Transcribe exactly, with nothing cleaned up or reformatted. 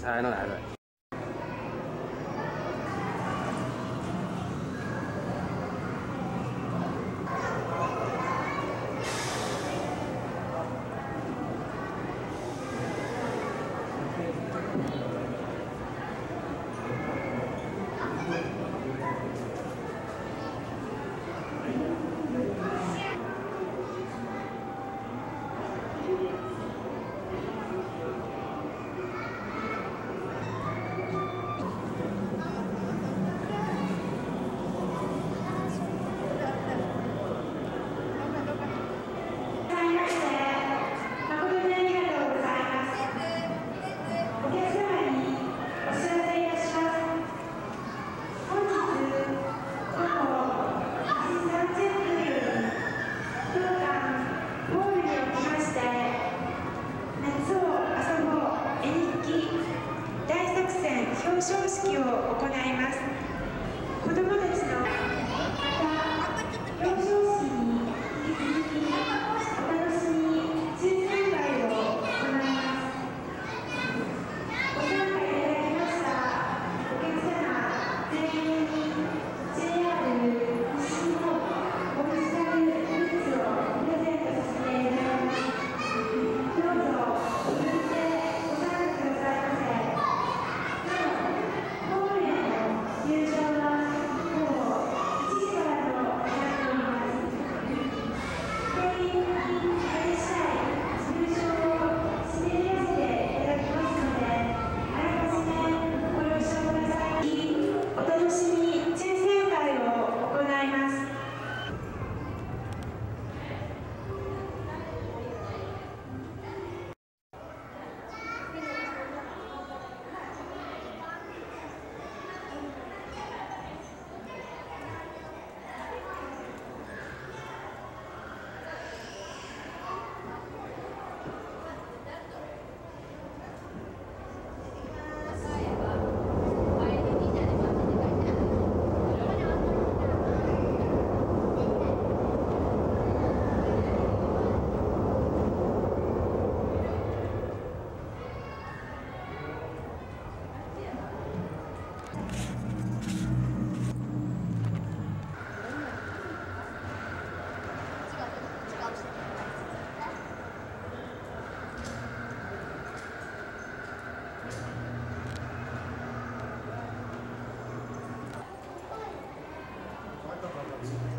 猜到哪个？ 表彰式を行います。子どもたちのまた表彰式に引き続きお楽しみ抽選会を行います。ご参加いただきましたお客様全員に ジェイアール 西日本オフィシャルグッズをプレゼントさせていただきます。どうぞお振り手ご参加くださいませ。入場は午後いちじからとなっております。定員に入り次第入場を締め切らせていただきますので、あらかじめご了承ください。お楽しみ抽選会を行います。 Thank you.